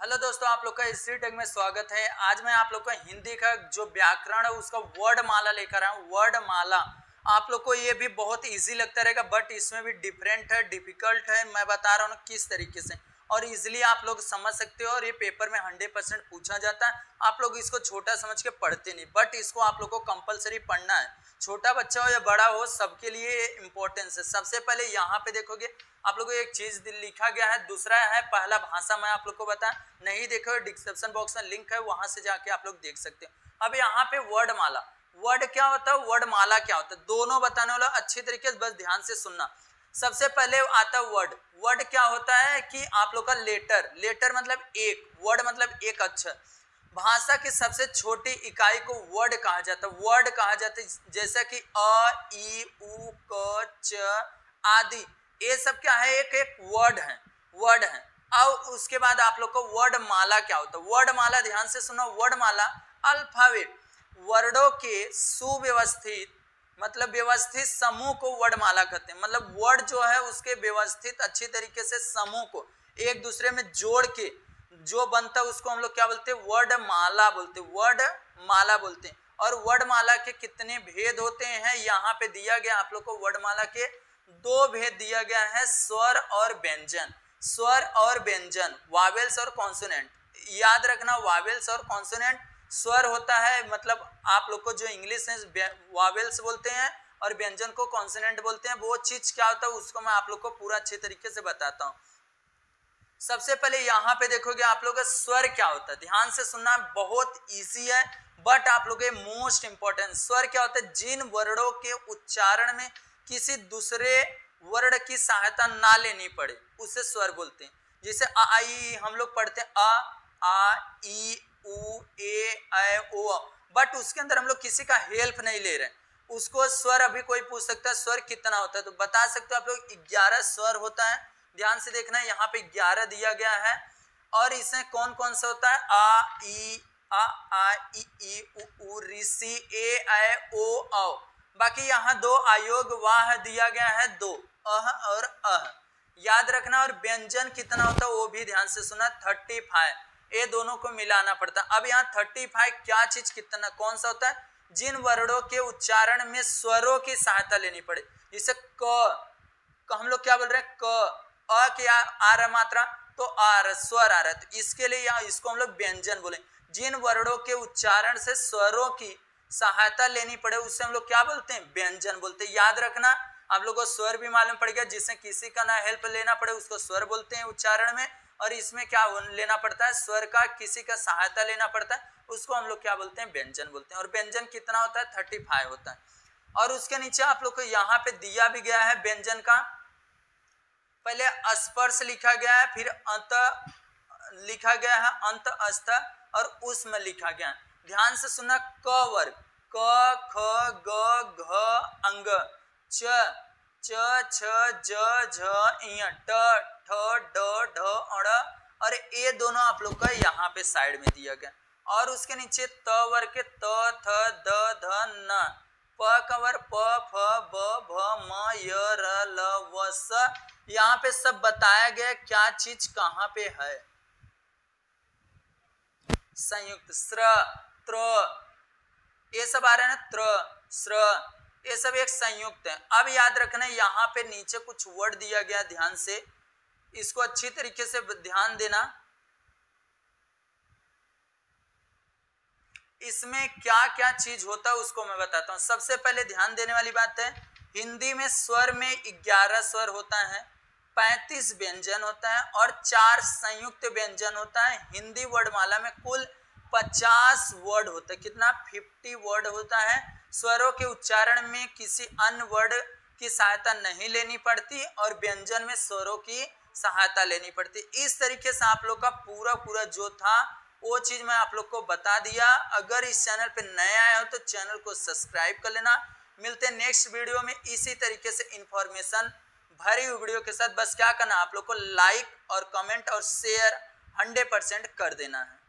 Hello दोस्तों, आप लोग का हिस्ट्री टेक में स्वागत है। आज मैं आप लोग को हिंदी का जो व्याकरण है उसका वर्ड माला लेकर आया हूँ। वर्ड माला आप लोग को ये भी बहुत इजी लगता रहेगा, बट इसमें भी डिफरेंट है, डिफिकल्ट है। मैं बता रहा हूँ किस तरीके से, और इजिली आप लोग समझ सकते हो। और ये पेपर में 100% पूछा जाता है। आप लोग इसको छोटा समझ के पढ़ते नहीं, बट इसको आप लोग को कंपलसरी पढ़ना है। छोटा बच्चा हो या बड़ा हो, सबके लिए इंपॉर्टेंस है। सबसे पहले यहाँ पे देखोगे आप लोगों को एक चीज लिखा गया है, दूसरा है पहला भाषा। मैं आप लोग को बता नहीं देखो, डिस्क्रिप्शन बॉक्स में लिंक है, वहां से जाके आप लोग देख सकते हो। अब यहाँ पे वर्ड माला, वर्ड क्या होता है, वर्ड माला क्या होता है, दोनों बताने वाला अच्छी तरीके से बस ध्यान से सुनना। सबसे पहले आता है वर्ड। वर्ड क्या होता है कि आप लोग का लेटर, लेटर मतलब एक, वर्ड मतलब एक अक्षर। भाषा की सबसे छोटी इकाई को वर्ड कहा जाता है। वर्ड कहा जाता है जैसा कि अ, ई, उ, क, च आदि, ये सब क्या है, एक एक वर्ड है, वर्ड है। अब उसके बाद आप लोग को वर्ड माला क्या होता है। वर्ड माला ध्यान से सुनो। वर्ड माला अल्फाबेट, वर्डों के सुव्यवस्थित मतलब व्यवस्थित समूह को वर्ड माला कहते हैं। मतलब वर्ड जो है उसके व्यवस्थित अच्छी तरीके से समूह को एक दूसरे में जोड़ के जो बनता है उसको हम लोग क्या बोलते हैं, वर्ड माला बोलते हैं, वर्ड माला बोलते हैं। और वर्ड माला के कितने भेद होते हैं यहाँ पे दिया गया आप लोग को। वर्ड माला के दो भेद दिया गया है, स्वर और व्यंजन। स्वर और व्यंजन, वावेल्स और कॉन्सोनेंट। याद रखना, वावेल्स और कॉन्सोनेंट। स्वर होता है मतलब आप लोग को जो इंग्लिश में वावेल्स बोलते हैं और व्यंजन को कॉन्सोनेंट बोलते हैं। वो चीज क्या होता है उसको मैं आप लोग को पूरा अच्छे तरीके से बताता हूँ। सबसे पहले यहाँ पे देखोगे आप लोग का स्वर क्या होता है, ध्यान से सुनना, बहुत इजी है, बट आप लोग मोस्ट इंपॉर्टेंट। स्वर क्या होता है, जिन वर्णों के उच्चारण में किसी दूसरे वर्ण की सहायता ना लेनी पड़े उसे स्वर बोलते हैं। जैसे आ आई हम लोग पढ़ते हैं, आ ई उ ए ऐ ओ, बट उसके अंदर हम लोग किसी का हेल्प नहीं ले रहे। उसको स्वर, अभी कोई पूछ सकता है स्वर कितना होता है, तो बता सकते हो आप लोग 11 स्वर होता है। ध्यान से देखना, यहाँ पे 11 दिया गया है। और इसमें कौन कौन सा होता है, आ ई ई उ ऋ सी ए ऐ ओ औ। बाकी यहाँ दो आयोग वाह दिया गया है, दो अह और अह, याद रखना। और व्यंजन कितना होता है वो भी ध्यान से सुना, 35। ये दोनों को मिलाना पड़ता है। अब यहाँ 35 क्या चीज कितना कौन सा होता है, जिन वर्णों के उच्चारण में स्वरों की सहायता लेनी पड़े। जैसे क हम लोग क्या बोल रहे हैं, क, अ की आ रहा मात्रा तो आ स्वर आ रहा है, तो इसके लिए यहाँ इसको हम लोग व्यंजन बोले। जिन वर्णों के उच्चारण से स्वरों की सहायता लेनी पड़े उसे हम लोग क्या बोलते हैं, व्यंजन बोलते हैं। याद रखना, आप लोग को स्वर भी मालूम पड़ेगा, जिससे किसी का ना हेल्प लेना पड़े उसको स्वर बोलते हैं उच्चारण में। और इसमें क्या लेना पड़ता है, स्वर का किसी का सहायता लेना पड़ता है, उसको हम लोग क्या बोलते हैं, व्यंजन बोलते हैं। और व्यंजन कितना होता है, 35 होता है। और उसके नीचे आप लोग को यहाँ पे दिया भी गया है व्यंजन का। पहले स्पर्श लिखा गया है, फिर अंत लिखा गया है, अंत अस्थ और उसमें लिखा गया है। ध्यान से सुनना, क वर्ग, क ख ग घ अंग, च च छ ज झ इ ट ठ ड ढ अड़, और ये दोनों आप लोग का यहाँ पे साइड में दिया गया। और उसके नीचे त वर्ग के त थ द ध न, प कवर प फ ब भ म य र ल व स। यहाँ पे सब बताया गया क्या चीज कहाँ पे है। संयुक्त स्र त्र, ये सब आ रहे हैं ना, त्र स्र, ये सब एक संयुक्त है। अब याद रखना, यहाँ पे नीचे कुछ वर्ड दिया गया, ध्यान से इसको अच्छी तरीके से ध्यान देना। इसमें क्या क्या चीज होता है उसको मैं बताता हूँ। सबसे पहले ध्यान देने वाली बात है, हिंदी में स्वर में 11 स्वर होता है, 35 व्यंजन होता है और 4 संयुक्त व्यंजन होता है। हिंदी वर्डमाला में कुल 50 वर्ड होता है। कितना, 50 वर्ड होता है। स्वरों के उच्चारण में किसी अन्य वर्ड की सहायता नहीं लेनी पड़ती और व्यंजन में स्वरों की सहायता लेनी पड़ती। इस तरीके से आप लोग का पूरा जो था वो चीज मैं आप लोग को बता दिया। अगर इस चैनल पे नए आए हो तो चैनल को सब्सक्राइब कर लेना। मिलते हैं नेक्स्ट वीडियो में इसी तरीके से इंफॉर्मेशन भरी हुई वीडियो के साथ। बस क्या करना, आप लोग को लाइक और कमेंट और शेयर 100% कर देना है।